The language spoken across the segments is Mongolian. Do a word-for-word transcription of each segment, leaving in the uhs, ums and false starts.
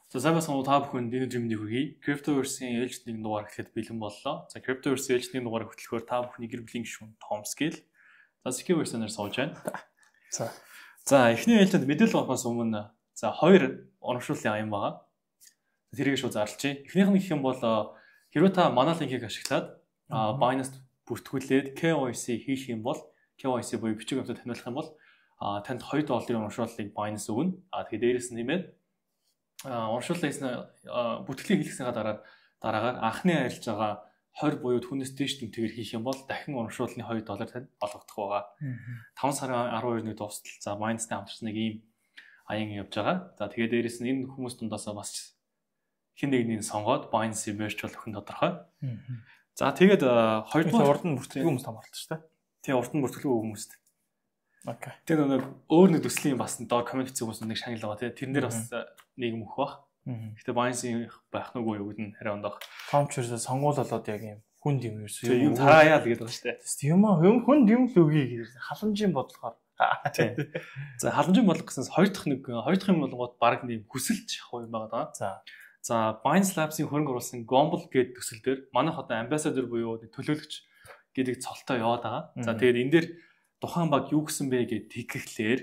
За сайн байна уу та бүхэнд энэ өдрийн мэндийг хүргэе. Cryptoverse-ийн ээлжидний дугаар гэхэд бэлэн боллоо. За Cryptoverse ээлжидний дугаарыг хөтлөхөөр та бүхний гэр бүлийн гишүүн Tom Scale. За Security-ээр сууж байна. За. За эхний ээлжинд мэдээлэл авахаас өмнө за хоёр урамшууллын аян байгаа. Тэрийг шүү зарлчээ. Эхнийх нь гэх юм бол хэрвээ та манай линкийг ашиглаад Binance бүртгүүлээд K Y C хийх юм бол K Y C буюу бичиг баримтад таниулах юм бол танд хоёр долларын урамшууллыг Binance өгнө. А тэгээд дээрээс нь нэмээд урамшууллаас бүтгэлийг хийлгэснийхаа дараа дараагаар анхны арилж байгаа тwenty буюу түүнээс дээш тэмтэгээр хийх юм бол дахин урамшууллын two доллар тань олгогдох байгаа. five сарын twelve-ны дуустал за Binance-тай хамтарч нэг ийм аян явж байгаа. За тэгээд дээрээс нь энэ хүмүүс дундаасаа бас хэн нэгнийг сонгоод Binance virtual өхөн тодорхой. За тэгээд хоёрдугаар урд нь бүртгэл хүмүүс хамаарлаа шүү дээ. Тэгээ урд нь бүртгэл хүмүүст. Окей. Тэгээд нэг өөр нэг төслийн бас доор коммент хийсэн хүмүүс нэг шагнал байгаа тийм. Тэрэн дээр бас нийгэм өгөх бах. Гэтэ Binance байх нүгөө юу гэдэг нь харин ондох. Том ч ерөөсө сонгуул болоод яг юм хүнд юм ерөөсө юм тарааяа л гэдэг байна шүү дээ. Тийм юм хүнд юм л үгүй гэдэг. Халамжийн бодлохоор. Тийм. За халамжийн бодлого гэснээр хоёр дахь нэг хоёр дахь юм болгоод баг нэм хүсэлж явах юм байгаа даа. За. За Binance Labs-ийн хөрөнгө оруулсан Gomble гэдэг төсөл дээр манайх одоо ambassador буюу төлөөлөгч гэдэг цолтой яваад байгаа. За тэгээд энэ дээр тухайн баг юу гэсэн бэ гэж тэгхлээр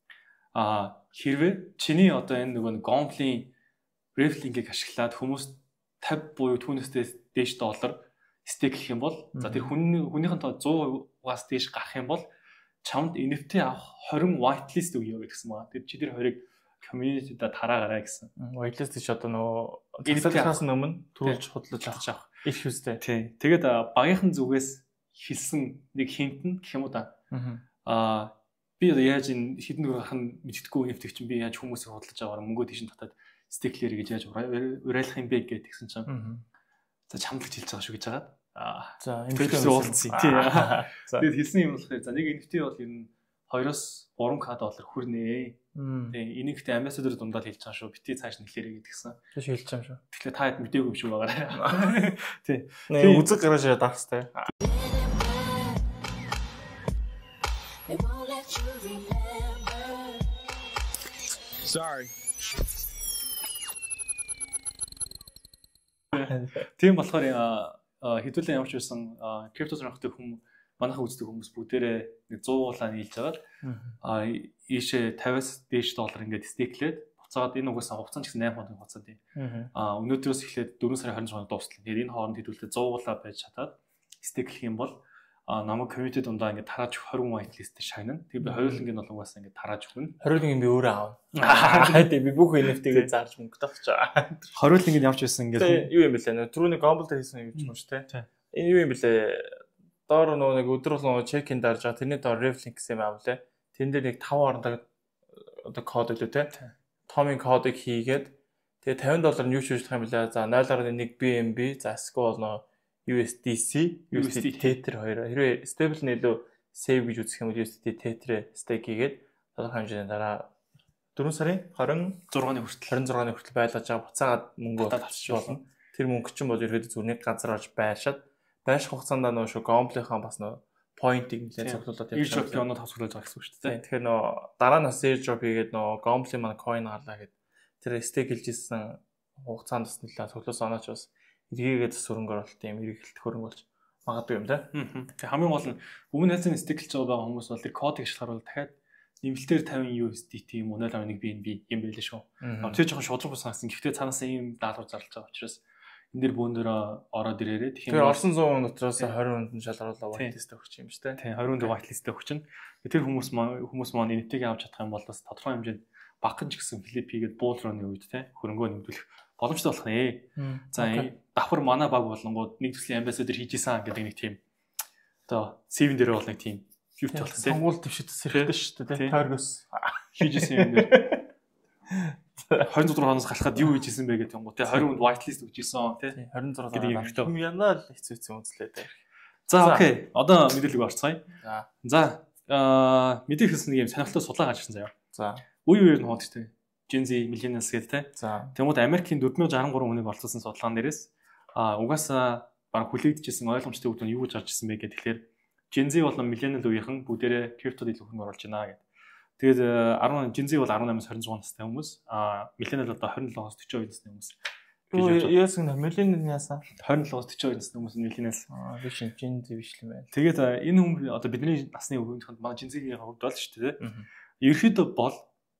а хэрвээ чиний одоо энэ нөгөө Gomble-ийн Rev-линкийг ашиглаад хүмүүс fifty буюу түүнээс дээш доллар стейк хийх юм бол за тэр хүн хүнийхэн тоо one hundred percent-аас дээш гарах юм бол чамд N F T авах twenty whitelist өгье гэсэн байгаа. Тэр чи тэр twenty-ыг community-да тараагараа гэсэн. Whitelist гэж одоо нөгөө засагчаас өмнө төрүүлж худлаж авах их үстэй. Тий. Тэгээд багийнхан зүгээс хэлсэн нэг хинт нь гэх юм уу та. Аа би одоо яаж энэ хідэн дөрөв гарах нь мэддэхгүй N F T чинь би яаж хүмүүсийг худлаж аваар мөнгөө тийш татаад стейклэр гэж яаж уриалах юм бэ гэдгийгсэн чинь. За чамдлагч хэлж байгаа шүү гэж байгаа. Аа за N F T уулзсан тий. Тэгээд хэлсэн юм болохоор за нэг N F T бол ер нь two-оос three K доллар хүрнэ. Тий энийг ихтэй ambassador дундаа хэлж байгаа шүү. Бити цааш нэхлээрэй гэдгийгсэн. Тийш хэлж байгаа шүү. Тэгэхээр та хэд мэдээгүй юм шүү байгаарай. Тий. Нэг үзэг гараж дарах хэвээр. Sorry. Тийм болохоор хэдүүлэн ямарч байсан крипто сонирхдаг хүмүүс манайхаа үздэг хүмүүс бүгдээрээ нэг one hundred уулаа нийлж байгаа л а ийшээ fifty-аас дээш доллар ингээд стейклээд буцаад энэ угаасаа хугацаа ч гэсэн eight хоног хугацаа тийм а өнөөдрөөс эхлээд four сарын twenty-five хоног дуустал. Тэгээд энэ хооронд хэдүүлээ one hundred уулаа байж чадаад стейклэх юм бол а намайг community дундаа ингээд тарааж twenty whitelist шагнана. Тэгээд би хоёулангийн бол угаасаа ингээд тарааж өгнө. twenty-ийн би өөрөө аав. Хайд би бүх N F T-гээ зарж мөнгө тавьчих. twenty-ийн ямарч байсан ингээд юу юм бэлээ. Түрүүний Gomble дээр хийсэн юм ч юм шүү дээ. Энэ юу юм бэлээ. Доор нөгөө нэг өдөр болгоо чек-ин дарж байгаа. Тэрний доор Rev-link гэсэн юм аав лээ. Тэн дээр нэг five хоорондоо одоо код өгдөө те. Томын кодыг хийгээд тэгээ fifty доллар нь юу ч хийж байгаа юм бэлээ. За zero point one B N B за эсвэл нөө U S D C, U S D Tether хоёр. Хэрвээ stable нь илүү save гэж үзэх юм бол U S D Tether stake хийгээд тодорхой хэмжээний дараа four сарын twenty-six-ны хүртэл twenty-six-ны хүртэл байлгаж байгаа буцаагаад мөнгө татчих болно. Тэр мөнгө чинь бол ерөөдөө зүгээр нэг газар орж байшаад байших хугацаанд нөө шүү Gomble-ийн бас нөө point-ийг нэлээд цуглуулад явж байгаа. Airdrop-ийг цуглуулж байгаа гэсэн үг шүү дээ. Тэгэхээр нөө дараа нас airdrop хийгээд нөө Gomble-ийн маань coin гарлаа гэд тэр stake хийжсэн хугацаанд бас нэлээд цуглуулсан онооч бас эргээгээд хөрөнгө оруулалт юм эргэлт хөрөнгө болж магадгүй юм да. Тэг хамгийн гол нь өмнө хэзээ стейклж байгаа хүмүүс бол тэр кодыг ашиглахаар бол дахиад нэмэлтээр fifty U S D T юм уу zero point one B N B юм байл шүү. Тэр жоохон шудраг босгосон. Гэхдээ цаанаас ийм даалгавар зарлж байгаа учраас энэ дэр бөөн дээр ороод ирээрээ тэгэх юм. Тэр орсон one hundred дотроос twenty хүнд нь шалгаруулаа whitelist өгч юм шүү дээ. Тийм twenty хүнд whitelist өгч чинь. Тэр хүмүүс маань хүмүүс маань N F T-г авч чадах юм бол бас тодорхой хэмжээнд багхан ч гэсэн флип хийгээд буулрооны үед те хөрөнгөө нэмдүүлэх боломжтой болох нэ. За давхар манай баг болонгууд нэг төслийн ambassador хийж исэн гэдэг нэг тийм одоо C V дээр бол нэг тийм фьют болох те. Сонгуул төвшөд сэрхэлдэж шүү дээ те. Тойргос хийж исэн юм дээр twenty-four хоногоос галахад юу хийж исэн бэ гэдэг юм гоо те twenty хүнд whitelist өгч исэн те twenty-six гэдэг юм янаа л хэцүү хэцүү үзлээ те. За окей одоо мэдээлэл орцгоё. За аа мэдээлэл хэлсэн нэг юм сонирхолтой судалгаа гарч ирсэн заяа. За үе үеэр нь хоод те Gen Z millennials гэдэг те. За тэгмүүд Америкийн four thousand sixty-three хүнийг оролцуулсан судалгаан дээрээс а угаасаа баг хүлээгдэжсэн ойлгомжтой үг нь юу гэж гарч ирсэн бэ гэхээр Gen Z болон millennial үеийнхэн бүгдээрээ криптод илүү хөрөнгө оруулж байна гэдэг. Тэгээд арван Gen Z бол арван амаас хорин зуун настай хүмүүс. А millennial одоо тwenty seven-оос forty-two настай хүмүүс. Яас нь millennial яасан? twenty seven-оос forty-two настай хүмүүс нь millennial. Аа би чинь Gen Z биш юм байна. Тэгээд энэ хүмүүс одоо бидний насны үеийнхэнд манай Gen Z-ийн хувьд бол шүү дээ. Ерөөхдөө бол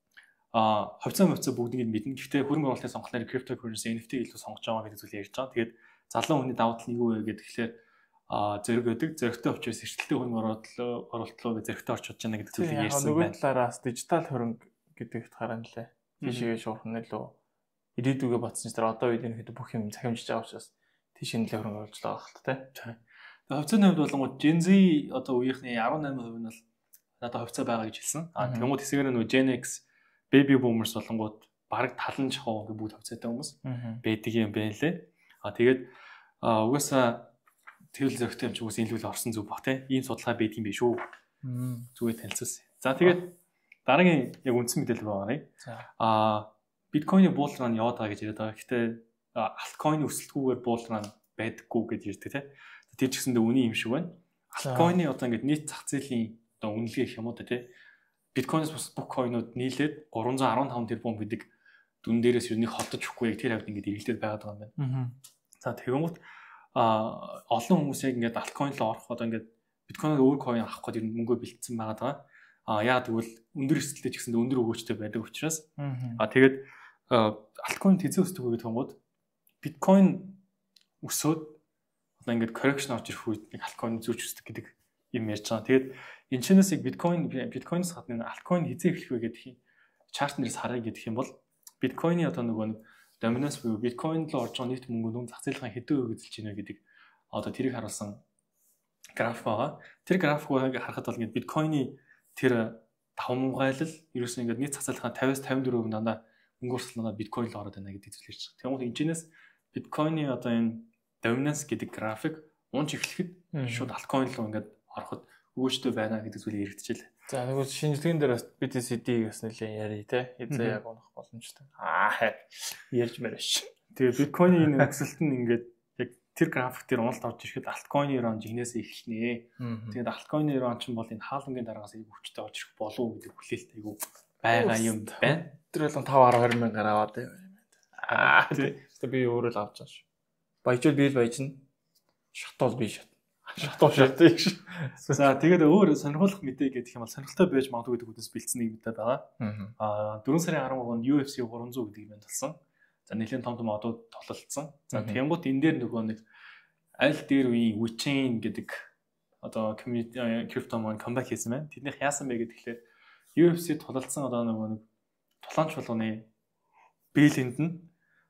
а хавцаа мөвцөө бүгднийг мэднэ. Гэхдээ хөрөнгө оруулалтын сонголтоор cryptocurrency N F T илүү сонгож байгаа гэдэг зүйл ярьж байгаа. Тэгээд залуу хүний давуу тал нь юу вэ гэдэг тэгэхээр а зэрэг өгдөг, зэрэгтэй очиж эрсдэлтэй хөрөнгө оруулалт руу зэрэгтэй орчиж байна гэдэг зүйлийг ярьсан байна. Нөгөө талаараас дижитал хөрөнгө гэдэг утгаараа нэлээ. Тийшээ шуурхан нэлээ. Ирээдүгээ батсан чинь одоо үед энэ хэд бүх юм захимжиж байгаа учраас тийш нэлээ хөрөнгө оруулж байгаа хэлт тэ. Тэгээд хавцааны хувьд болонгууд Gen Z одоо үеийнхний eighty-eight percent нь бол надад хавцаа байгаа гэж хэлсэн. А тэгмүүд хэсгээр нөгөө Gen X baby boomers болонгууд бараг талан жахуу гэх бүгд хавцаатай хүмүүс байдаг юм байна лээ. А тэгээд угаасаа тэгэл зөрөгтэй юм чи угсаа илүү л орсон зүг баг те. Ийм судалгаа байдаг юм биш үү? Зүгээр танилцуулсан. За тэгээд дараагийн яг үндсэн мэдээлэл байгаарай. А биткойны буулраа яваад байгаа гэж яриад байгаа. Гэхдээ алткойны өсөлтгүйгээр буулраа байдаггүй гэж ярьдаг те. Тэр ч гэсэндээ үний юм шиг байна. Алткойны одоо ингээд нийт зах зээлийн одоо үнэлгээ гэх юм уу те. Биткойноос бус бүх койнууд нийлээд three hundred fifteen тэрбум гэдэг дүн дээрээс юуны холдож өгөхгүй яг тэр хавьд ингээд эргэлдээд байгаад байгаа юм байна. За тэгвэл а олон хүмүүс яг ингээд алткойн руу орох одоо ингээд биткойноор өөр койн авах гэдэг мөнгөө бэлтсэн байгаа даа. А яа тэгвэл өндөр эсэлттэй ч гэсэн өндөр өгөөжтэй байдаг учраас а тэгээд алткойн тэзээ өсдөг гэдэг хүмүүс биткойн өсөөд одоо ингээд correction орж ирэх үед нэг алткойн зүүж өсдөг гэдэг юм ярьж байгаа. Тэгээд энэ чинээс яг биткойн биткойноос гадна алткойн хизээ эхлэх вэ гэдэг чарт нэрс харъя гэдэг юм бол биткойны одоо нөгөө нэг доминанс буюу биткойн руу орж байгаа нийт мөнгөний зах зээлийн хэдэн хувийг эзэлж байна гэдэг одоо тэрийг харуулсан график байгаа. Тэр графикыг харахад бол ингээд биткойны тэр давмгайлал ерөөсөө ингээд нийт зах зээлийн fifty-аас fifty-four хувь дандаа мөнгө урсгалнаа биткойн л ороод байна гэдэг зүйл ярьж байгаа. Тэгмээ энэчнээс биткойны одоо энэ доминанс гэдэг график унж эхлэхэд шууд алткойн руу ингээд ороход өгөөжтэй байна гэдэг зүйлийг яригдчихлээ. За тэгвэл шинжилгээний дээр бас би ти си ди бас нэлээд ярий те. Хязаа яг унах боломжтой. Аа ярьж мэрэж. Тэгээ биткойны энэ өсөлт нь ингээд яг тэр график дээр уналт орж ирэхэд алткойны рон жигнээс эхэлнэ. Тэгээд алткойны рон ч бол энэ хаалгангийн дараагаас ийг хүчтэй орж ирэх болов уу гэдэг хүлээлт айгу байгаа юм байна. Тэр бол five hundred мянгаар аваад байна. Аа тийм би өөрөө л авч байгаа шүү. Баяжууд би л баяжна. Шатвал би шат. Шатвал шатдаг ш. За тэгээд өөр сонирхолтой мэдээ гэдэг юм бол сонирхолтой байж магадгүй гэдэг үгээс бэлдсэн нэг мэдээ байгаа. Аа four сарын twelve-нд U F C three hundred гэдэг юм болсон. За нэлээд том том одууд тоглолцсон. За тэгэнгუთ энэ дээр нөгөө нэг аль дээр үеийн WeChain гэдэг одоо community crypto маань comeback хийсэн байна. Тэднийх яасан бэ гэхээр U F C тоглолцсон одоо нөгөө нэг тулаанч болгоны бэлэнд нь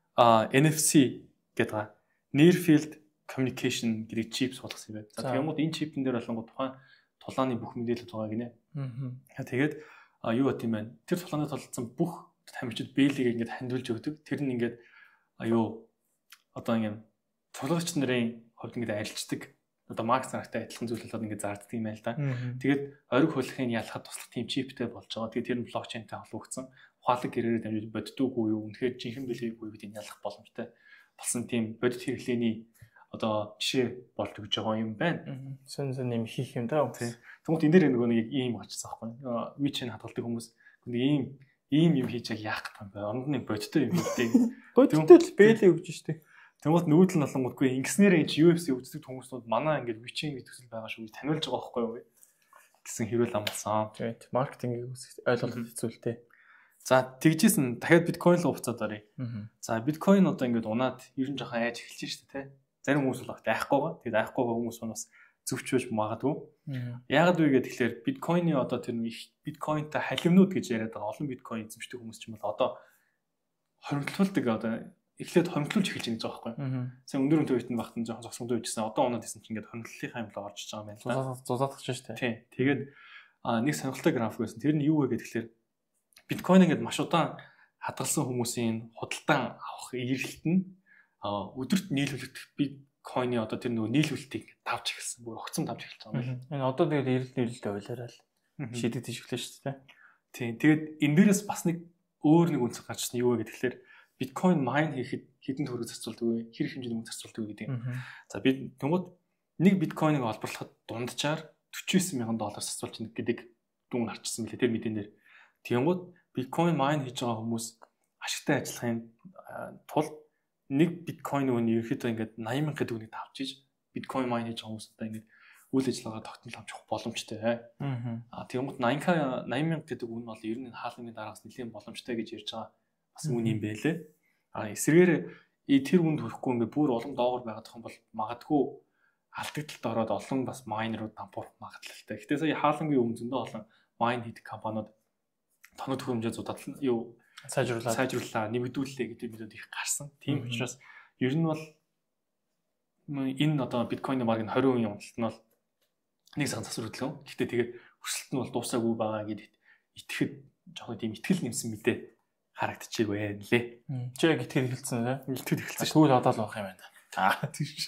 а N F C гэдэг near field communication гэдэг чип суулгасан юм байна. За тэгмүүд энэ чипэн дээр болонгоо тухайн тулааны бүх мэдээлэл байгаа гинэ. Аа. Тэгээд юу гэх юм бэ? Тэр тулааны толцсон бүх тамирчид бэлийг ингээд хандуулж өгдөг. Тэр нь ингээд аюу одоо ингээд цуглагч нарын хувьд ингээд арилждаг. Одоо Макс нартай адилхан зүйл болоод ингээд зарддаг юм байл да. Тэгээд ориг хөлхийн ялахад туслах тийм чиптэй болж байгаа. Тэгээд тэр нь блокчейнтэй холбогдсон. Ухаалаг гэрээрээ дамжиж боддгоогүй юу? Үнэхээр жинхэнэ бэлээгүй бид энэ ялах боломжтой болсон тийм бодит хэрэглээний одоо жишээ болж өгч байгаа юм байна. Сэн сэн юм хийх юм даа. Тэгмээд энэ дээр нөгөө нэг ийм очсон байхгүй. WeChain хадгалдаг хүмүүс нэг ийм ийм юм хийж яах гэдэг юм бэ? Оронд нэг бодиттой юм хийдэг. Бодиттой л бэлээ өгч штэ. Тэгмээд нүүдэл нь болонгодгүй ингэснээр энэ U F C үздэг хүмүүсүүд манай ингээд WeChain гэдэг зүйл байгаа шүү гэж таниулж байгаа байхгүй юу гэсэн хэрүүл амлсан. Тийм. Маркетингийг ойлгох хэцүү л те. За тэгжсэн дахиад биткойн руу уцаад оръё. За биткойн одоо ингээд унаад ер нь жоохон айж эхэлж штэ те. Зарим хүмүүс бол айхгүйгаа. Тэгээд айхгүйгаа хүмүүс бас зөвчөөж магадгүй. Яагаад вэ гэхээр биткойны одоо тэр биткойнтай халимнууд гэж яриад байгаа олон биткойн эзэмшдэг хүмүүс ч юм бол одоо хоримтлуулдаг одоо эхлээд хоримтлуулж эхэлж байгаа юм байгаа байхгүй. Сайн өндөр өндөр үеийн багтан жоохон зогсомдоо байжсэн. Одоо унаад исэн чинь ингээд хоримтлуулынхаа юм л орж иж байгаа юм байна. Зузаадах ч штэ. Тийм. Тэгээд нэг сонирхолтой график байсан. Тэр нь юу вэ гэхээр биткойн ингээд маш удаан хадгалсан хүмүүсийн худалдан авах эргэлт нь өдөрт нийлүүлэх биткойны одоо тэр нөгөө нийлүүлэлтийг тавж эхэлсэн. Бүр огцом тавж эхэлж байгаа юм байна. Энэ одоо тэгээд эрэлт нийлүүлэлтээ ойлаарай л шийдэгдэж эхлэв шүү дээ. Тийм. Тэгээд энэ дээрээс бас нэг өөр нэг үнцэг гарчсан юу вэ гэхээр биткойн майн хийхэд хэдэн төгрөг зарцуулдаг вэ? Хэрэг хэмжээний мөнгө зарцуулдаг вэ гэдэг юм. За би тэгмээд нэг биткойныг олборлоход дунджаар forty-nine thousand доллар зарцуулж байгаа гэдэг дүн харчихсан мөлий тэр мэдэн дээр. Тэгэнгүүт биткойн майн хийж байгаа хүмүүс ашигтай ажиллахын тулд нэг биткойн үн ерөөхдөө ингээд восемь мянган төгрөгийг тавьж иж биткойн майн хийж байгаа хүмүүс одоо ингээд үйл ажиллагаа тогтмол авч явах боломжтой. Аа тэгэнгүүт восемь мянга гэдэг үн бол ер нь хаалганы дараагаас нэлээд боломжтой гэж ярьж байгаа бас үн юм байлээ. Аа эсрэгээр тэр үнд хүрэхгүй ингээд бүр улам доогор байгаад байгаа юм бол магадгүй алдагдaltaд ороод олон бас майнерууд дампуурах магадлалтай. Гэхдээ сая хаалгангийн өмнө зөндөө олон майн хийдэг компаниуд тоног төхөөрөмжөө зудатлан юу сайжруулаад сайжрууллаа, нэмэгдүүллээ гэдэг мэдүүд их гарсан. Тийм учраас ер нь бол энэ одоо биткойны баг нь двадцать үеийн уналтт нь бол нэг сарын засвар хөдөлгөөн. Гэхдээ тэгээд өсөлт нь бол дуусаагүй байгаа гэдэгт итгэхэд жоохон тийм итгэл нэмсэн мэдээ харагдчихээг байна лээ. Чи яг итгэл эхэлсэн үү? Итгэл эхэлсэн. Тэгвэл одоо л байх юм байна. Аа тийш.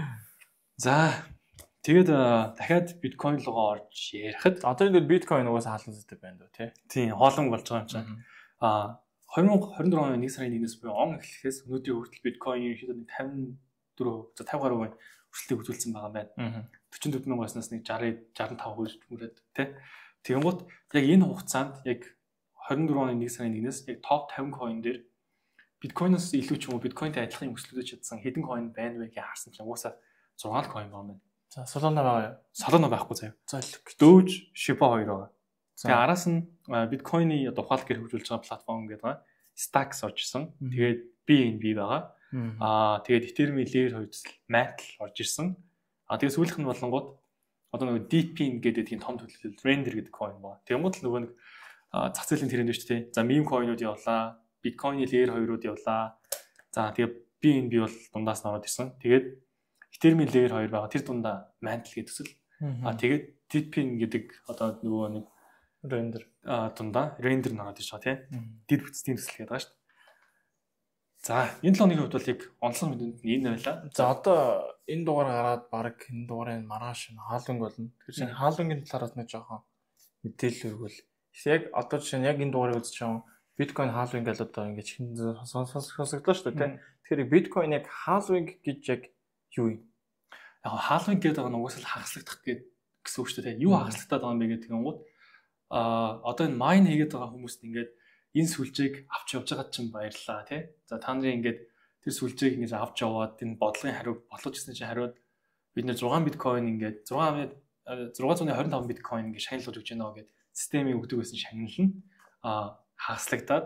За тэгээд дахиад биткойн руугаа орж ярихад одоо энэ биткойн угаасаа хаалган зүйтэй байна дөө тий. Тийм хоолон болж байгаа юм чинь. Аа двадцать двадцать четыре оны нэг сарын нэгнээс буюу он эхлэхээс өнөөдрийн хүртэл биткойн ерөнхийдөө нэг пятьдесят за пятьдесят гаруй өсөлтийг үзүүлсэн байгаа юм байна. forty-four мянгаас нэг sixty sixty-five хүрэж мөрөд тий. Тэгэнгუთ яг энэ хугацаанд яг двадцать четыре оны нэг сарын нэгнээс яг топ fifty coin дээр биткойноос илүү ч юм уу биткойнтэй адилхан өсөлтөж чадсан хэдэн coin байна вэ гэж харсан чинь угаасаа six coin байна. За Solana байгаа юу? Solana байхгүй заяа. За Doge, Shiba хоёр байгаа. Тэгээ араас нь биткойны одоо ухаалт гэр хөгжүүлж байгаа платформ гэдэг байгаа. Stacks орж ирсэн. Тэгээд би эн би байгаа. Аа тэгээд Ethereum layer хоёр Mantle орж ирсэн. Аа тэгээд сүүлийнх нь болонгууд одоо нөгөө Deepin гэдэг тийм том төлөвлөл Render гэдэг coin байна. Тэгэнгუთ л нөгөө нэг зах зээлийн тренд шүү дээ. За meme coin-ууд явлаа. Bitcoin layer хоёрууд явлаа. За тэгээд би эн би бол дундаас нь ороод ирсэн. Тэгээд Ethereum layer хоёр байгаа. Тэр дундаа Mantle гэдэг төсөл. Аа тэгээд Deepin гэдэг одоо нөгөө нэг Render аа дундаа Render нараад иж байгаа тийм. Дид бүтцийн төсөл гэдэг байгаа шүү дээ. За энэ л оны хувьд бол яг онцлог мэдэнд энэ байлаа. За одоо энэ дугаар гараад баг энэ дугарын маргааш нь хаалганг болно. Тэр чинь хаалгангийн талаараас нэг жоохон мэдээлэл өгвөл яг одоо чинь яг энэ дугаарыг үзэж байгаа биткойн хаалвинг гэл одоо ингэж хин сонсогдлоо шүү дээ тийм. Тэгэхээр биткойн яг хаалвинг гэж яг юу юм? Яг хаалвинг гэдэг нь угаасаа хагаслагдах гэсэн үг шүү дээ. Юу хагаслагдаад байгаа юм бэ гэдэг нь гот а одоо энэ майн хийгээд байгаа хүмүүст ингээд энэ сүлжээг авч явж байгаад чинь баярлаа тий. За та нарын ингээд тэр сүлжээг ингэж авч яваад энэ бодлогын хариу бодлож ирсэн чинь хариуд бид нэр six биткойн ингээд six twenty-five биткойн ингээд шагналуулж өгч байна гэдэг системийн өгдөг байсан шагнал нь а хагаслагдаад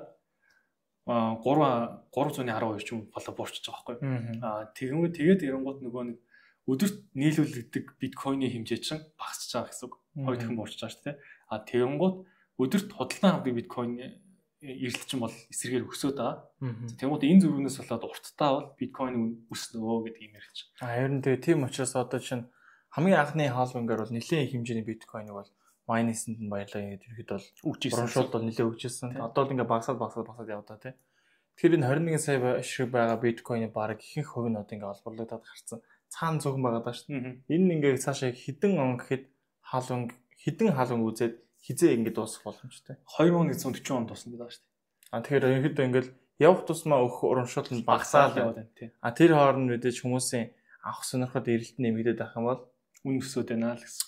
three twelve ч юм болоо буурчиж байгаа байхгүй. А тэгэнгүүт тэгээд эренгуут нөгөө нэг өдөрт нийлүүлэгдэг биткойны хэмжээ чинь багасч байгаа гэсэн үг. Хоёр дахин буурч байгаа шүү дээ. А тэгэнгუთ өдөрт худалдан авдаг биткойн эрсдэл чинь бол эсрэгээр өсөд байгаа. Тэгмээд энэ зүрхнээс болоод урттаа бол биткойн өснөө гэдэг юм ярьж байгаа. А ер нь тэгээ тийм учраас одоо чинь хамгийн анхны хаалгангаар бол нэлээд хэмжээний биткойныг бол майнисэнд нь баялаа гэдэг ихэд бол урамшуулт бол нэлээд өгчээсэн. Одоо л ингээ багасаад багасаад багасаад явдаа тий. Тэгэхээр энэ twenty-one сая шиг байгаа биткойны баг ихэнх хувь нь одоо ингээ олборлогдоод гарсан. Цаана зөвхөн байгаа даа шүү. Энэ ингээ цаашаа хідэн он гэхэд хаалганг хідэн хаалганг үзээд хизээ ингэ дуусах боломжтой. twenty forty онд дуусна гэдэг байна шүү дээ. А тэгэхээр ерөнхийдөө ингээл явах тусмаа өгөх урамшуул нь багасаад яваад байна тий. А тэр хооронд мэдээж хүмүүсийн авах сонирхол эрэлт нэмэгдээд байх юм бол үн өсөд байна л гэсэн.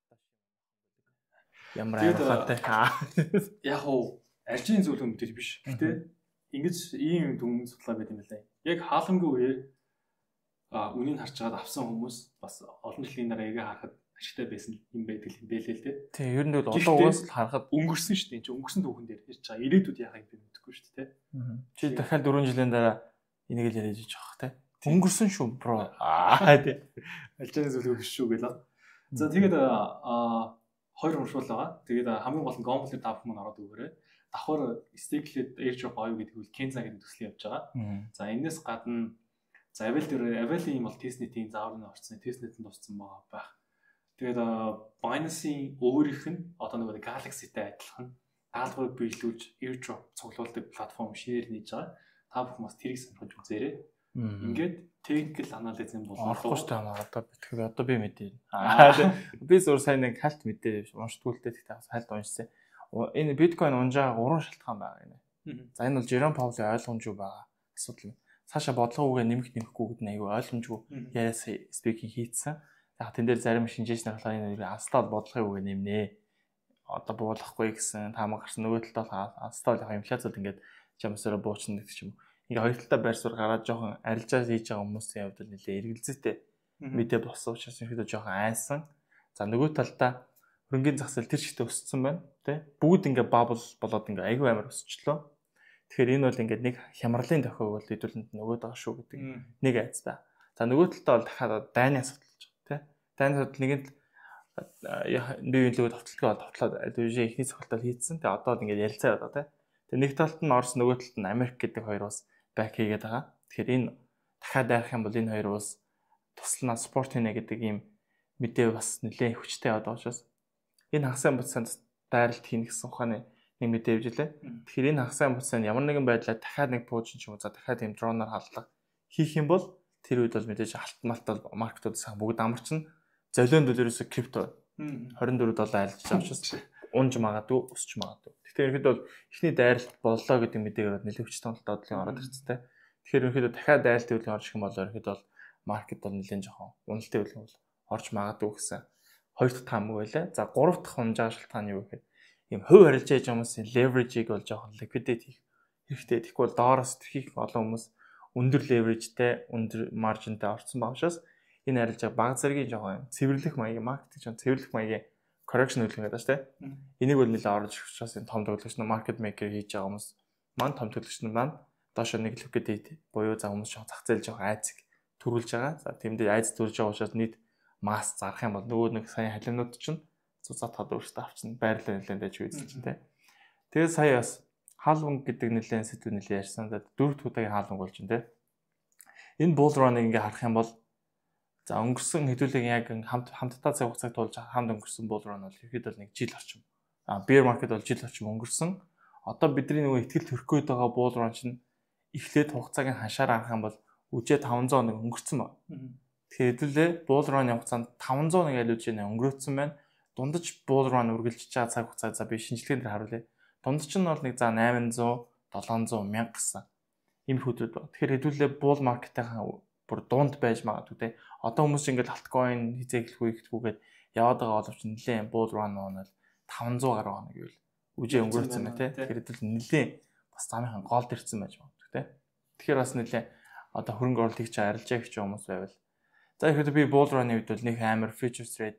Ямар аймагтай. Яг уу аржийн зөвлөм мэдээж биш. Гэтэ ингэж ийм дүн судлаа байт юм лээ. Яг хаалгангийн үеэр а үнийг харж байгаад авсан хүмүүс бас олон жилийн дараа яга харахад ашигтай байсан юм байдаг юм бэлээ л дээ. Тий, ер нь бол одоо угаас л харахад өнгөрсөн шүү дээ. Энд чинь өнгөрсөн түүхэн дээр ярьж байгаа. Ирээдүйд яахыг би мэдэхгүй шүү дээ. Чи дахиад four жилийн дараа энийг л яриад иж байгаа те. Өнгөрсөн шүү бро. Аа тий. Альчааны зөвлөгөө биш шүү гэлээ. За тэгээд а хоёр урамшуул байгаа. Тэгээд хамгийн гол нь гомблер давх мөн ороод өгөөрэй. Давхар стейклээд airdrop авъя гэдэг үл Kenza гэдэг төсөл явж байгаа. За энэс гадна за Avel дээр Avel-ийн бол testnet-ийн заавар нь орцсон. Testnet-д тусцсан байгаа байх. Тэгээд Binance-ийн өөрийнх нь одоо нөгөө Galaxy-тэй адилхан даалгаврыг биелүүлж airdrop цуглуулдаг платформ share нээж байгаа. Та бүхэн бас тэрийг сонирхож үзээрэй. Ингээд technical analysis-ийн болоо орохгүй шүү дээ. Одоо тэгэхээр одоо би мэдээ. Аа би зур сайн нэг хальт мэдээ уншдгүй л дээ. Тэгтээ хальт уншсан. Энэ биткойн унжаа гурван шалтгаан байгаа юм. За энэ бол Jerome Powell-ийн ойлгомжгүй байгаа асуудал юм. Цаашаа бодлогоогоо нэмэх нэмэхгүй гэдэг нь аюу ойлгомжгүй яриас speaking хийцэн. Яг тэн дээр зарим шинжээч нар болохоор энэ астал бодлогын үгээ нэмнэ. одоо буулгахгүй гэсэн таамаг гарсан. Нөгөө талд бол астал яг инфляцид ингээд жамсараа буучна гэдэг ч юм. Ингээ хоёр талдаа байр суурь гараад жоохон арилжаа хийж байгаа хүмүүсийн хувьд нэлээ эргэлзээтэй мэдээ болсон учраас ихэд жоохон айсан. За нөгөө талдаа хөрөнгөний зах зээл тэр чигтээ өссөн байна тий. Бүгд ингээ бабл болоод ингээ айгүй амар өсчлөө. Тэгэхээр энэ бол ингээ нэг хямралын тохиог бол хэдүүлэнд нөгөөд байгаа шүү гэдэг нэг айц та. За нөгөө талдаа бол дахиад дайны асуудал болж байгаа тий. Дайны асуудал нэгэнт бие биелүүд товтлогоо товтлоод дүүжээ ихний цогцолтол хийцэн. Тэгээ одоо л ингээ ярилцаа яваад тий. Тэгээ нэг талд нь Орос нөгөө талд нь Америк гэдэг хоёр бас бэк хийгээд байгаа. Тэгэхээр энэ дахиад дайрах юм бол энэ хоёр улс тусланаа спорт хийнэ гэдэг ийм мэдээ бас нэлээд хүчтэй яваад байгаа учраас энэ хагас амбуцсанд дайралт хийнэ гэсэн ухааны нэг мэдээ явж илээ. Тэгэхээр энэ хагас амбуцсанд ямар нэгэн байдлаар дахиад нэг пуужин ч юм уу за дахиад ийм дроноор халдлага хийх юм бол тэр үед бол мэдээж алтмалт бол маркетууд сайн бүгд амарчна. Золион доллароос крипто хорин дөрөв доллар айлж байгаа учраас унж магадгүй өсч магадгүй. Тэгэхээр ерхэд бол эхний дайралт боллоо гэдэг мэдээгээр нэлээд хүчтэй хөндлөлт одлын ороод ирцтэй. Тэгэхээр ерхэд дахиад дайралт хөвлөгийн орж ирэх юм бол ерхэд бол маркет бол нэлээд жоохон уналтын хөвлөгийн бол орж магадгүй гэсэн хоёр дахь таамаг байлаа. За гурав дахь хунжаа шалтгаан юу гэхээр ийм хувь харилцаа хийж байгаа хүмүүсийн leverage-ийг бол жоохон liquidate хийх хэрэгтэй. Тэгэхгүй бол доороос тэрхийг олон хүмүүс өндөр leverage-тэй, өндөр margin-тэй орсон байгаа учраас энэ харилцаа баг зэргийн жоохон цэвэрлэх маягийн маркетинг жоохон цэвэрлэх маягийн correction хөлгөн гэдэг шүү дээ. Энийг бол нэлээд орж ирэх учраас энэ том төлөвлөгч нь market maker хийж байгаа хүмүүс маань том төлөвлөгч нь маань доошо нэг liquidate буюу за хүмүүс жоохон зах зээл жоохон айцыг төрүүлж байгаа. За тиймдээ айц төрж байгаа учраас нийт масс зарах юм бол нөгөө нэг сая халианууд чинь цуцаад хад өөртөө авчна байрлал нэлээд дэж үйсэн чинь тий. Тэгээд сая бас хаалван гэдэг нэлээд сэдв нэлээд ярьсан. Дөрөв удаагийн хаалван болж байна тий. Энэ bull run-ыг ингээ харах юм бол за өнгөрсөн хэдүүлэг яг хамт хамтдаа цаг хугацааг туулж хамт өнгөрсөн bull run бол ихэд бол нэг жил орчим. А bear market бол жил орчим өнгөрсөн. Одоо бидний нөгөө ихтгэл төрөх гээд байгаа bull run чинь эхлээд хугацааг хашаар харах юм бол үжээ таван зуун нэг өнгөрцөн байна. Тэгэхээр хэдүүлээ bull run-ын хугацаанд таван зуун нэг аль үжээ өнгөрөөцсөн байна. Дундаж bull run үргэлжлэж байгаа цаг хугацаа за би шинжилгээнд харуулъя. Дундаж нь бол нэг за восемь зуун, седем зуун мянга гэсэн ийм хөдөлд байна. Тэгэхээр хэдүүлээ bull market-ийн бүр дунд байж магадгүй те. Одоо хүмүүс ингээд альткойн хизээглэхгүй ихтгүүгээд яваад байгаа боловч нэлээд bull run нь таван зуун гаруй хоног гэвэл үжээ өнгөрөөцсөн байна те. Тэгэхээр хэдүүл нэлээд бас замынхан голд ирсэн байж магадгүй те. Тэгэхээр бас нэлээд одоо хөрөнгө оруулалтыг чи арилжаа гэх хүмүүс байвал за ихэд би bull run-ы үед бол нэг амар future trade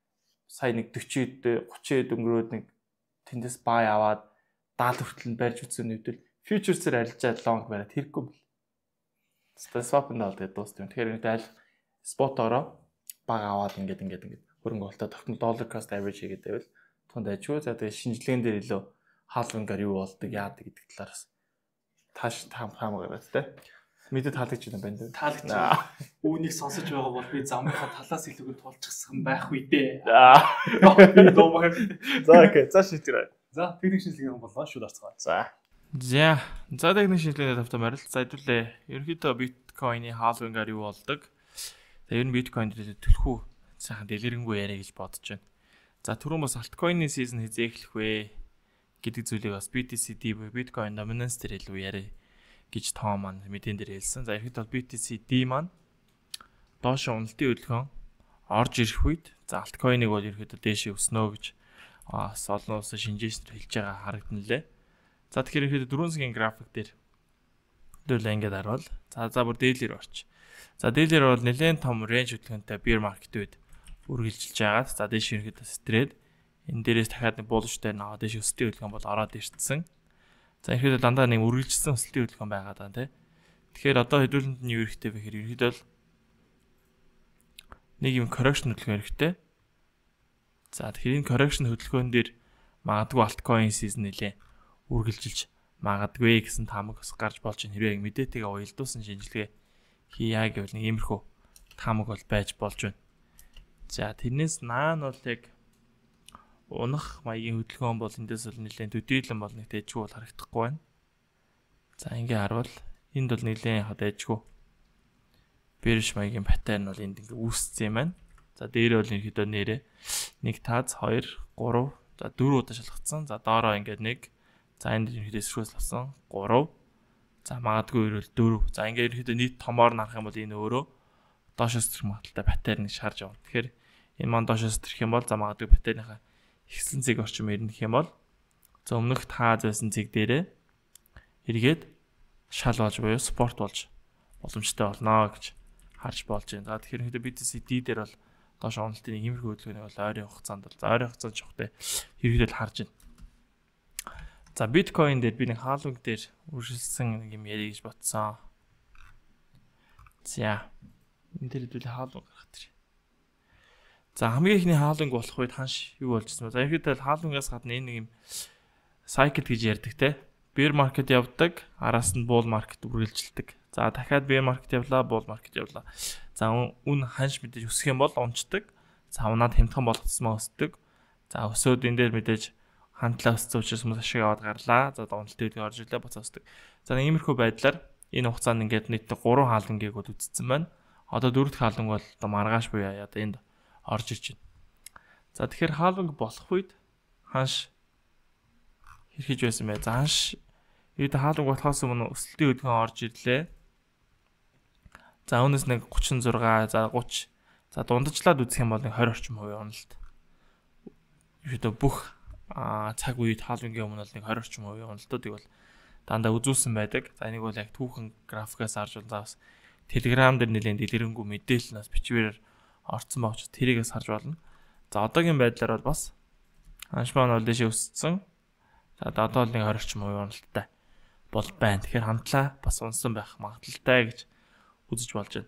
сая нэг forty-д thirty-д өнгөрөөд нэг тэндээс buy аваад даал хүртэл нь барьж үтсэн үед л futures-ээр арилжаад long бариад хэрэггүй бэл. Swap-нд бол тэгээд дуусна. Тэгэхээр энэ айл spot ороо баг аваад ингээд ингээд ингээд хөрөнгө оруулалтаа тогтмол dollar cost average хийгээд байвал тунд ажгүй. За тэгээд шинжилгээнд дээр илүү хаалгангаар юу болдог яадаг гэдэг талаараас тааш таам хаамгаар байна те. Мэдээ таалагдж байна байна. Таалагдж байна. Үүнийг сонсож байгаа бол би замынхаа талаас илүүгээр тулчихсан байх үү дээ. Би дуумаа. За окей. За шийдэрэй. За техник шинжилгээ боллоо шууд орцгоо. За. За. За техник шинжилгээний тавтаа марил. За хэдүүлээ. Ерөнхийдөө биткойны хаалгангаар юу болдог? За ер нь биткойн дээр төлхөө сайхан дэлгэрэнгүй яриа гэж бодож байна. За түрүүн бас альткойны season хизээ эхлэх вэ гэдэг зүйлийг бас би ти си ди буюу биткойн dominance дээр илүү яриа гэж тоо маань мэдэн дээр хэлсэн. За ихэд бол би ти си ди маань доош уналтын хөдөлгөөн орж ирэх үед за альткойныг бол ихэд дээшээ өснө гэж бас олон улсын шинжээчдэр хэлж байгаа харагдана лээ. За тэгэхээр ихэд дөрвөн сарын график дээр дөрөлөө ингээд харуул. За за бүр дээлэр орч. За дээлэр бол нэлээд том range хөдөлгөөнтэй bear market-үүд үргэлжилж байгаад за дээш ихэд стрээд энэ дээрээс дахиад нэг булштай наваа дээш өсөлтийн хөдөлгөөн бол ороод ирсэн. За ихэд дандаа нэг үргэлжилсэн өсөлтийн хөдөлгөөн байгаа даа тий. Тэгэхээр одоо хэдүүлэнд нь юу хэрэгтэй вэ гэхээр ихэд бол нэг юм correction хөдөлгөөн хэрэгтэй. За тэгэхээр энэ correction хөдөлгөөн дээр магадгүй altcoin season нэлээ үргэлжилж магадгүй гэсэн таамаг бас гарч болж байна. Хэрвээ мэдээтэйгээ уялдуулсан шинжилгээ хийя гэвэл нэг иймэрхүү таамаг бол байж болж байна. За тэрнээс наан бол яг унах маягийн хөдөлгөөн бол эндээс бол нэлээд төдийлөн бол нэг дэжгүй бол харагдахгүй байна. За ингээ харвал энд бол нэлээд хадайжгүй bearish маягийн паттерн бол энд ингээ үүссэн юм байна. За дээр бол ерөөдөө нэрээ нэг таз two three за four удаа шалгацсан. За доороо ингээд нэг за энд ерөөдөө эсрүүс авсан three за магадгүй ерөөл four. За ингээ ерөөдөө нийт томоор нарах юм бол энэ өөрөө доошоос төрөх магадaltaй паттерныг шарж авна. Тэгэхээр энэ маань доошоос төрөх юм бол за магадгүй паттерныхаа ихсэн цэг орчим ирнэ гэх юм бол за өмнөх тааз байсан цэг дээрээ эргээд шал болж буюу спорт болж боломжтой болно гэж харж болж байна. За тэгэхээр хэд би ти си ди дээр бол доош онолтын нэг иймэрхүү хөдөлгөөнийг бол ойрын хугацаанд бол ойрын хугацаанд жоохтой хэрэглэл харж байна. За биткойн дээр би нэг хаалга дээр үргэлжлсэн юм ярих гэж бодсон. За энэ дээр хэдүүл хаалга гарах тэр. За хамгийн ихний хаалга болох үед ханш юу болжсэн бэ? За ихэд хаалгаас гадна энэ нэг юм cycle гэж ярьдаг те. Bear market явдаг, араас нь bull market үргэлжилдэг. За дахиад bear market явлаа, bull market явлаа. За үн ханш мэдээж өсөх юм бол унцдаг. За унаад хямдхан болгоцсмоо өсдөг. За өсөөд энэ дээр мэдээж хандлаа өссөн учраас хүмүүс ашиг аваад гарлаа. За уналтын үеийг орж ирлээ буцаа өсдөг. За нэг иймэрхүү байдлаар энэ хугацаанд ингээд нийт гурван хаалгангийг бол үзсэн байна. Одоо дөрөвдүгээр хаалганг бол одоо маргааш буюу яа энд орж ирж байна. За тэгэхээр хаалганг болох үед ханш хэрхэж байсан бай. За ханш үүд хаалганг болохоос өмнө өсөлтийн өдгөн орж ирлээ. За үүнээс нэг гучин зураг, за гуч. За дундажлаад үзэх юм бол нэг хорь орчим хувийн оноолт. Үүдээ бүх цаг үед хаалгангийн өмнө бол нэг хорь орчим хувийн оноолтуудыг бол дандаа үзүүлсэн байдаг. За энийг бол яг түүхэн графикаас харж байна. Бас Telegram дээр нэлээд дэлгэрэнгүй мэдээлэл нас бичвэрээр орцсон байгаа учраас тэрийгээс харж болно. За одоогийн байдлаар бол бас ханш маань бол дэшээ өссөн. За одоо бол нэг хорь орчим хувийн оноолттой бол байна. Тэгэхээр хандлаа бас унсан байх магадaltaй гэж үзэж болж байна.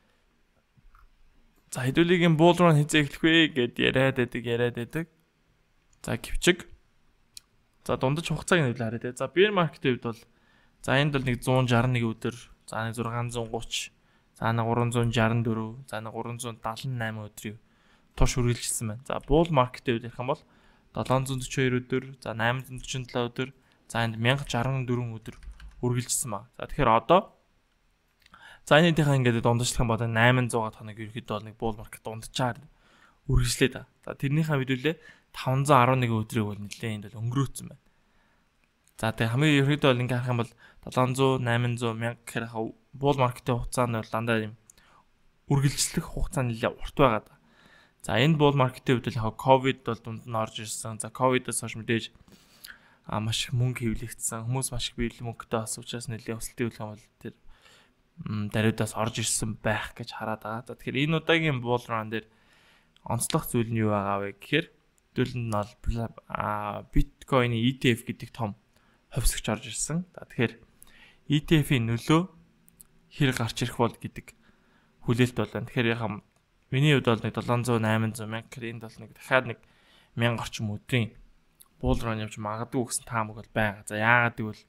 За хэдүүлгийн bull run хизээ эхлэх вэ гэд яриад байдаг, яриад байдаг. За гівчиг. За дундаж хугацааг нь хараад те. За bear market-ийн хувьд бол за энд бол нэг one sixty-one өдөр, за нэг six thirty, за нэг three sixty-four, за нэг three seventy-eight өдрийн туш үргэлжилсэн байна. За bull market-ийн хувьд ярих юм бол seven forty-two өдөр, за eight forty-seven өдөр, за энд one thousand sixty-four өдөр үргэлжилсэн байна. За тэгэхээр одоо за энийхээ ингээд дундажлах юм бол eight hundred хоног ерөөхдөө бол нэг bull market дундчаар үргэлжлээ да. За тэрнийхээ хэдүүлээ five eleven өдрийг бол нэлээд энд бол өнгөрөөцсөн байна. За тэгээ хамгийн ерөөхдөө бол ингээд харах юм бол seven hundred, eight hundred, one thousand гэхээр bull market-ийн хугацаанд бол дандаа юм үргэлжлэх хугацаа нэлээд урт байгаа да. За энэ bull market-ийн хувьд яг ковид бол дунд нь орж ирсэн. За ковидоос хойш мэдээж а маш их мөнгө хэвлэгдсэн. Хүмүүс маш их биелэл мөнгөтэй бас учраас нэлээд өсөлтийн үйл хамгаалал тэр даруйдаас орж ирсэн байх гэж хараад байгаа. За тэгэхээр энэ удаагийн bull run дээр онцлог зүйл нь юу байгаа вэ гэхээр хэдүүлэн нь бол биткойны и ти эф гэдэг том ховсгч орж ирсэн. За тэгэхээр и ти эф-ийн нөлөө хэр гарч ирэх бол гэдэг хүлээлт байна. Тэгэхээр яг миний хувьд бол нэг seven hundred, eight hundred мянга гэхээр энд бол нэг дахиад нэг one thousand орчим өдрийн bull run явж магадгүй гэсэн таамаг бол байгаа. За яагаад гэвэл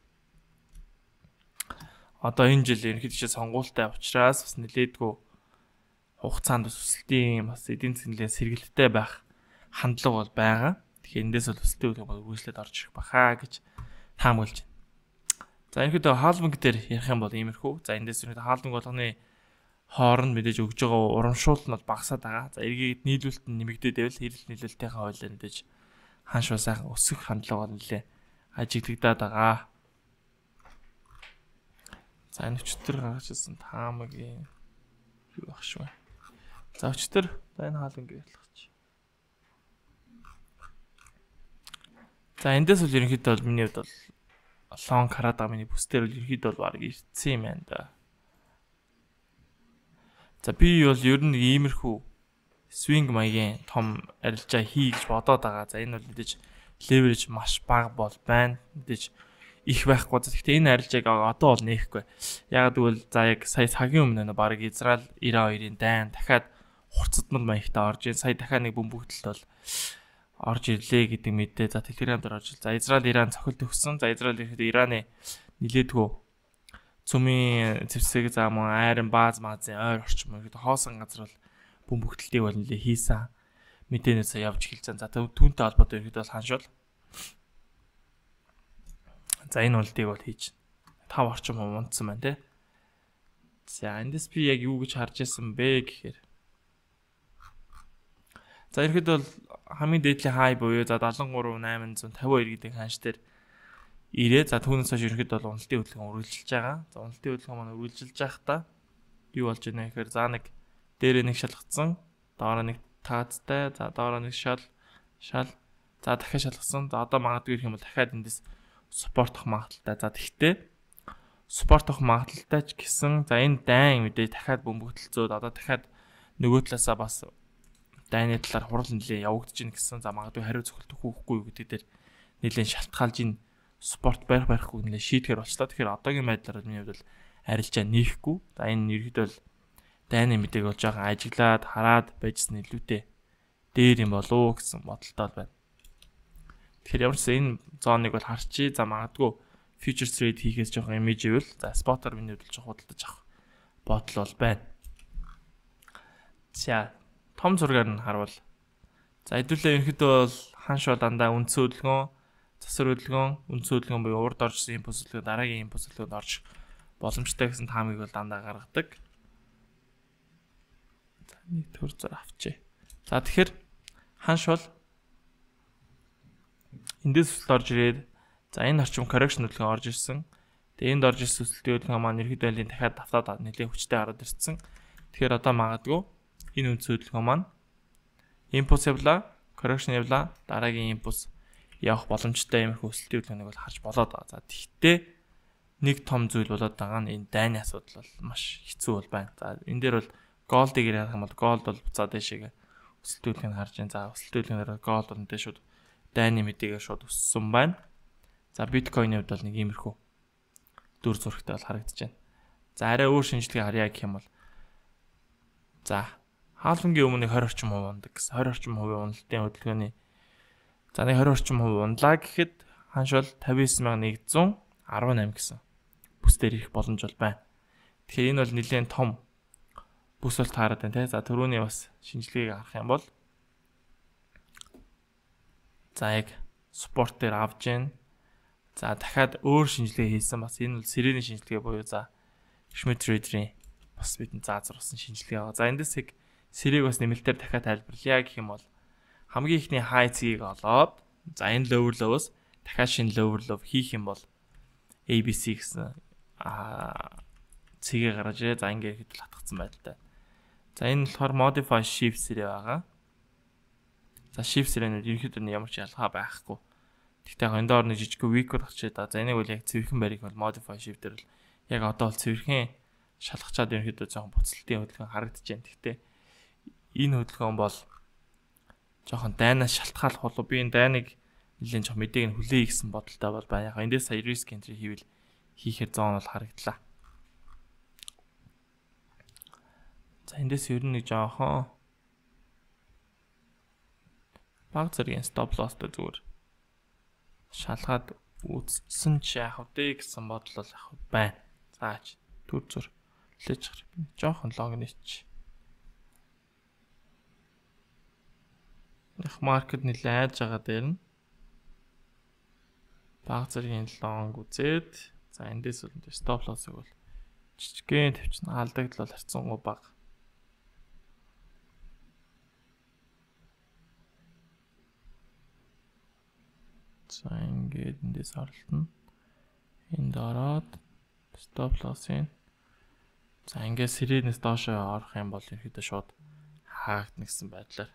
одоо энэ жил ерөнхийдөө сонгуультай учраас бас нэлээдгүй хугацаанд өсөлтийн бас эдийн засгийн сэргэлттэй байх хандлага бол байгаа. Тэгэхээр эндээс бол өсөлтийн үйл хамгаалал үргэлжлээд орж ирэх баха гэж таамаглаж байна. За ерөнхийдөө хаалбанг дээр ярих юм бол иймэрхүү. За эндээс ерөнхийдөө хаалбанг болгоны хооронд мэдээж өгж байгаа урамшуулт нь бол багасаад байгаа. За эргээд нийлүүлэлт нь нэмэгдээд байвал хэрэг нийлүүлэлтийн хавьлаа мэдээж ханш ба сайхан өсөх хандлага бол нэлээ ажиглагдаад байгаа. За энэ өчтөр гаргаж ирсэн таамагийн юу ах шүү. За өчтөр за энэ хаалганг ялгах. За эндээс бол ерөнхийдөө бол миний хувьд бол лонг хараад байгаа миний бүсдэр бол ерөнхийдөө бол баг ирсэн юм байна да. За би бол ер нь иймэрхүү swing маягийн том арилжаа хийж бодоод байгаа. За энэ бол мэдээж leverage маш бага бол байна. Мэдээж их байхгүй. Гэхдээ энэ арилжааг одоо бол нээхгүй. Ягаад гэвэл за яг сая цагийн өмнө баг Израиль ninety-two-ийн дайн дахиад хурцдмал маягтай орж ийн. Сая дахиад нэг бөмбөгдөлт бол орж ирлээ гэдэг мэдээ. За Telegram дээр орж ил. За Израиль Иран цохилт өгсөн. За Израиль ихэд Ираны нилээдгөө цөмийн зэвсэг за мөн айрын бааз маазын ойр орчим ихэд хоосон газар бол бөмбөгдөлтийг бол нилээ хийсэн. Мэдээнээс явж эхэлсэн. За түүнтэй холбоотой ихэд бол ханшвал за энэ үлдийг бол хийж five орчим унтсан байна те. За эндээс би яг юу гэж харж байсан бэ гэхээр за ихэд бол хамгийн дээдлийн хай буюу за seventy-three eight fifty-two гэдэг ханш дээр ирээ. За түүнээс хойш ихэд бол уналтын хөдөлгөөн үргэлжилж байгаа. За уналтын хөдөлгөөн маань үргэлжилж байхдаа юу болж байна гэхээр за нэг дээрээ нэг шалгацсан, доороо нэг таацтай, за доороо нэг шал, шал, За дахиад шалгасан. За одоо магадгүй гэх юм бол дахиад эндээс спортох магадaltaй. За тэгтээ спортох магадaltaй ч гэсэн за энэ дайн мэдээ дахиад бөмбөгдөлцөөд одоо дахиад нөгөө талаасаа бас дайны талаар хурал нэлээ явагдаж гин гэсэн. За магадгүй хариу цохилт өгөхгүй юу гэдэг дээр нэлээд шалтгаалж ин спорт барих барихгүй нэлээ шийтгэр болчлаа. Тэгэхээр одоогийн байдлаар миний хувьд бол арилжаа нийхгүй. За энэ ерөөдөө бол дайны мэдээг бол жоохон ажиглаад хараад байжсэн илүүтэй дээр юм болов гэсэн бодолтой байна. Тэгэхээр ямар ч энэ зооныг бол харчи. За магадгүй future trade хийхээс жоохон image ивэл за spotter миний хувьд жоохон худалдаж авах бодол бол байна. За том зургаар нь харвал за хэдүүлээ ерөнхийдөө бол ханш бол дандаа үндсэн хөдөлгөөн, засвар хөдөлгөөн, үндсэн хөдөлгөөн буюу урд оржсэн импульс хөдөлгөөн, дараагийн импульс хөдөлгөөнд орж боломжтой гэсэн таамыг бол дандаа гаргадаг. За нэг төр зур авчээ. За тэгэхээр ханш бол эндээс өсөлт орж ирээд за энэ орчим correction хөдөлгөөн орж ирсэн. Тэгээ энд орж ирсэн өсөлтийн хөдөлгөөн маань ерөнхийдөө л дахиад давтаад нэлээд хүчтэй хараад ирсэн. Тэгэхээр одоо магадгүй энэ үндсэн хөдөлгөөн маань импульс явлаа, correction явлаа, дараагийн импульс явах боломжтой иймэрхүү өсөлтийн хөдөлгөөнийг бол харж болоод байгаа. За тэгтээ нэг том зүйл болоод байгаа нь энэ дайны асуудал бол маш хэцүү бол байна. За энэ дээр бол голдыг ярих юм бол голд бол буцаад дэшегээ өсөлтийн хөдөлгөөнийг харж байна. За өсөлтийн хөдөлгөөнөөр голд бол мэдээ шууд дайны мэдээгээ шууд өссөн байна. За биткойны хувьд бол нэг иймэрхүү дүр зурагтай бол харагдаж байна. За арай өөр шинжилгээ харъя гэх юм бол за хаалфангийн өмнө нэг двадцать орчим хувь ундаг гэсэн. двадцать орчим хувийн уналтын хөдөлгөөний за нэг двадцать орчим хувь унлаа гэхэд ханш бол тавьсан тисяча нэгдүгээр дөрвөн гэсэн бүс дээр ирэх боломж бол байна. Тэгэхээр энэ бол нэлээд том бүс бол таарад байна те. За түрүүний бас шинжилгээг харах юм бол за яг спорт дээр авж гин. За дахиад өөр шинжилгээ хийсэн бас энэ бол сирений шинжилгээ буюу за Schmidt Trader-ийн бас бидний заазруулсан шинжилгээ байгаа. За эндээс яг сэрийг бас нэмэлтээр дахиад тайлбарлая гэх юм бол хамгийн ихний high цэгийг олоод за энэ lower low-оос дахиад шинэ lower low хийх юм бол A B C гэсэн аа цэгээ гаргаж ирээ. За ингээд хэдэл хатгацсан байдалтай. За энэ болохоор modify shift сэрээ байгаа. За shift сэрэнүүд ерөнхийдөө ямар ч ялгаа байхгүй. Гэхдээ яг энэ доор нэг жижиг weaker очиж да. За энийг бол яг цэвэрхэн барих бол modify shift-ээр л яг одоо бол цэвэрхэн шалгачаад ерөнхийдөө жоохон буцалтын хөдөлгөөн харагдаж байна. Гэхдээ энэ хөдөлгөөн бол жоохон дайнаас шалтгаалах болов би энэ дайныг нэлээд жоох мэдээг нь хүлээе гэсэн бодолтой бол байна. Яг эндээс сая risk entry хийвэл хийхээр зоон бол харагдлаа. За эндээс ер нь нэг жоохон баг зэргийн stop lossтой зүгээр шалгаад үзсэн ч яах вэ гэсэн бодол бол яг байна. Заач төр зур лэж гарах. Жоохон логнич. Их маркет нэлээд айж байгаа дээр нь баг зэргийн лонг үзээд за эндээс бол stop loss-ыг бол жижигхэн тавьчихна. Алдагдлал харцсангүй баг. За ингээд эндээс оролтно. Энд ороод stop loss-ийн за ингээд сиренээс доошоо орох юм бол ерөөдөө шууд хаагдна гэсэн байдлаар.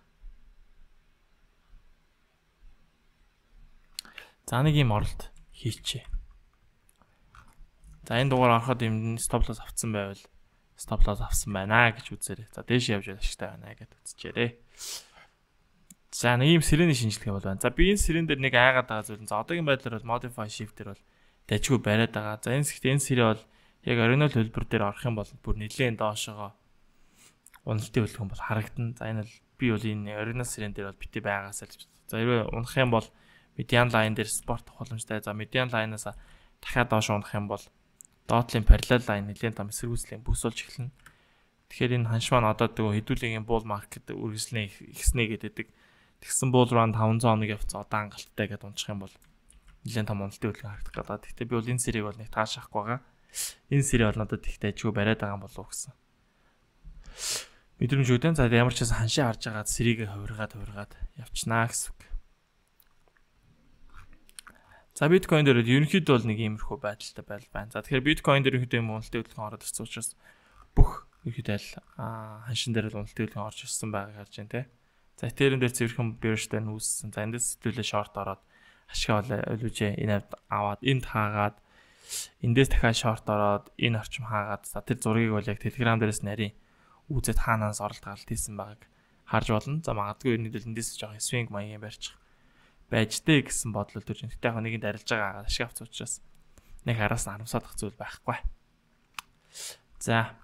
За нэг юм оролт хийчихье. За энэ дугаар ороход юм stop loss авцсан байвал stop loss авсан байна гэж үзээрэй. За дээш явж ашигтай байна гэдээ үзчихээрэй. За нэг юм сирений шинжилгээ бол байна. За би энэ сирен дээр нэг айгаад байгаа зүйл нь за одоогийн байдлаар бол modify shift дээр бол дажгүй бариад байгаа. За энэ сэхт энэ сирэ бол яг оригинал хөлбөр дээр орох юм бол бүр нэлээд доошоогоо уналтын хөдөлгөөн бол харагдана. За энэ бол би бол энэ оригинал сирен дээр бол бити байгаасаа л. За хэрвээ унах юм бол median line дээр спорт боломжтой. За median line-аас дахиад доош унах юм бол доотлын parallel line нэлээд том эсэргүүцлийн бүс болж эхэлнэ. Тэгэхээр энэ ханш маань одоо тэгээ хэдүүлгийн bull market үргэлжлэнэ ихснэ гэдэг. Тэгсэн bull run таван цаа хоног явцсан одоо хангалттай гэдээ унчих юм бол нэлээд том уналтын хөдөлгөөн харагдах гэдэг. Гэхдээ би бол энэ сэрийг бол нэг таашаахгүй байгаа. Энэ сэрийг бол надад ихтэй ажгүй бариад байгаа юм болов уу гэсэн. Мэдрэмж өгдөн. За ямар ч байсан ханшаа харж байгаа сэрийг хувиргаад хувиргаад явчихнаа гэсэн үг. За биткойн дээр ерөнхийдөө бол нэг иймэрхүү байдалтай байл байна. За тэгэхээр биткойн дээр ерөнхийдөө юм уналтын хөдөлгөөн ороод ирсэн учраас бүх ерөнхийдөө ханшин дээр л уналтын хөдөлгөөн орж ирсэн байгааг харж байна те. За Ethereum дээр цэвэрхэн bearish trend үүссэн. За эндээс сэтгүүлээ short ороод ашиг олж энэ аваад энд хаагаад эндээс дахиад short ороод энэ орчим хаагаад за тэр зургийг бол яг Telegram дээрээс нарийн үзээд хаанаас оролт гаралт хийсэн байгааг харж болно. За магадгүй энэ дээл эндээс жоохон swing маягийн барьчих байж дээ гэсэн бодлол төрж байна. Гэтэ яг нэгэнд арилж байгаа ашиг авц учраас нэг араас нь харамсаад ах зүйл байхгүй. За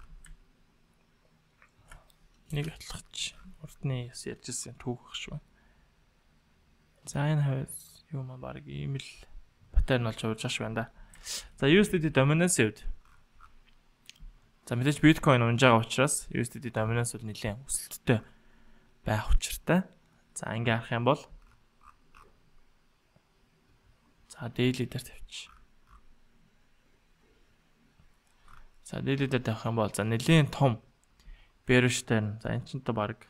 нэг бодлогоч урдны яс ярьжсэн түүх шүү. За энэ хавьд юу маа баг ийм л паттерн болж урж аш байна да. За ю эс ди ти dominance хэвд. За мэдээж биткойн унж байгаа учраас ю эс ди ти dominance бол нэлээд өсөлттэй байх учиртай. За ингээ харах юм бол за daily дээр тавьчих. За daily дээр тавих юм бол за нэлээд том bearish trend. За энэ ч та баг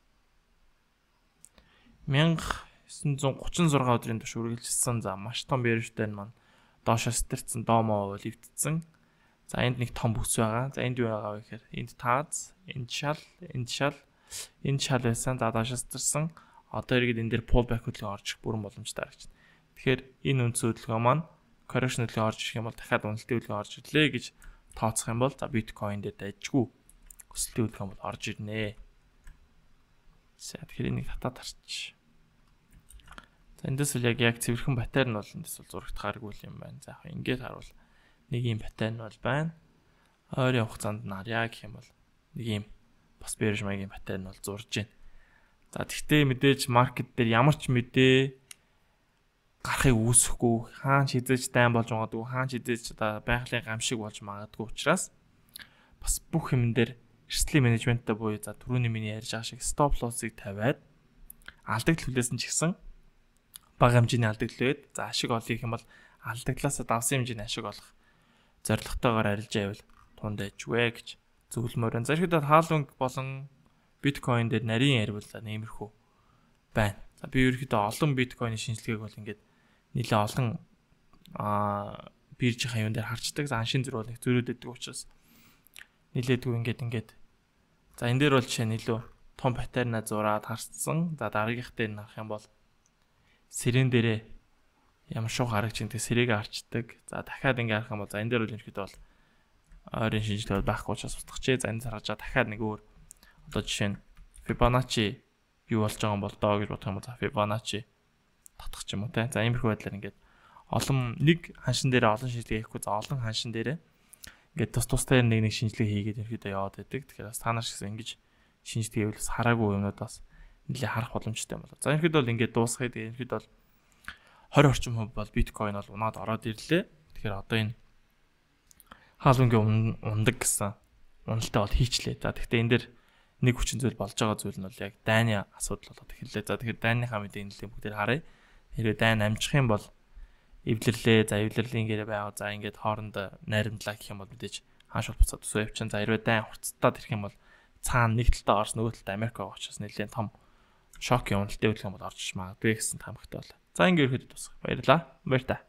мянга девятьсот тридцать шесть өдрийн турш үргэлжилсэн. За маш том bearish trend маань доошоос тэрцэн доомоо бол эвдсэн. За энд нэг том бүс байгаа. За энд юу байгаа вэ гэхээр энд тааз, энд шал, энд шал, энд шал байсан. За доошоос тэрсэн. Одоо иргэд энэ дээр pullback хөдөлгөөн орж ирэх бүрэн боломжтой харагдана. Тэгэхээр энэ үндс хөдөлгөөн маань correction хөдөлгөөн орж ирэх юм бол дахиад уналтын хөдөлгөөн орж ирлээ гэж тооцох юм бол за биткойн дээр дайжгүй өсөлтийн хөдөлгөөн бол орж ирнэ. За тэгэхээр энийг татаад харчих. За эндээс л яг яг цэвэрхэн паттерн бол эндээс бол зурагт гаргүй юм байна. За яг ингээд харуул нэг юм паттерн бол байна. Ойрын хугацаанд нь харьяа гэх юм бол нэг юм бас bearish маягийн паттерн бол зурж байна. За тэгтээ мэдээж маркет дээр ямар ч мэдээ гарахыг үүсэхгүй, хаан хизээж дайн болж магадгүй, хаан хизээж одоо байгалийн гамшиг болж магадгүй учраас бас бүх юм дээр эрсдлийн менежменттэй буюу за түрүүний миний ярьж байгаа шиг stop loss-ыг тавиад алдагдлал хүлээсэн ч гэсэн бага хэмжээний алдагдлал байд. За ашиг олох юм бол алдагдлаасаа давсан хэмжээний ашиг олох зорилготойгоор арилж байвал тунд ээжвэ гэж зөвлөмөр. За ихэд хаалунг болон биткойн дээр нарийн ярил нэмэрхүү байна. За би ерөөхдөө олон биткойны шинжилгээг бол ингээд нэлээ олон аа биржийн хаяун дээр харцдаг. За аншийн зүрх бол их зөрөөд өгдөг учраас нэлээдгүй ингээд ингээд за энэ дээр бол жишээ нь илүү том паттерна зураад харцсан. За дараагийнх дээр нь авах юм бол сэрэн дээрээ ямар шух харагч энэ сэрийг харцдаг. За дахиад ингээд харах юм бол за энэ дээр бол ерөөхдөө бол ойрын шинжилгээ бол байхгүй учраас устгачээ. За энэ заргажаа дахиад нэг өөр одоо жишээ нь Fibonacci юу болж байгаа юм бол доо гэж бодох юм бол за Fibonacci татах ч юм уу те. За иймэрхүү байдлаар ингээд олон нэг ханшин дээр олон шинжилгээ хийхгүй за олон ханшин дээр ингээд тус тустай нэг нэг шинжилгээ хийгээд ерөөдөө яваад байдаг. Тэгэхээр бас та нар шиг ингэж шинжилгээ хийвэл бас хараагүй юмнууд бас нэлээ харах боломжтой юм байна. За ерөөдөө бол ингээд дуусгая. Тэгээд ерөөдөө бол двадцать орчим хувь бол биткойн бол унаад ороод ирлээ. Тэгэхээр одоо энэ хаалунгийн ундаг гэсэн уналтаа бол хийчлээ. За тэгэхээр энэ дээр нэг хүчин зүйл болж байгаа зүйл нь бол яг дайны асуудал болоод эхэллээ. За тэгэхээр дайныхаа мэдээ нэлээд бүгдээр харъя. Хэрвээ дайн амжих юм бол эвлэрлээ. За эвлэрлийн гэрээ байгаа. За ингээд хоорондоо найрамдлаа гэх юм бол мэдээж хаашгүй буцаад өсөө явчихсан. За хэрвээ дайн хурцтаад ирэх юм бол цаана нэг талдаа Орос нөгөө талдаа Америк байгаа учраас нэлээд том шок юм уналтын хөдөлгөөн бол орж магадгүй гэсэн тамхтай бол. За ингээд ирэхэд тусах. Баярлалаа. Баяр та.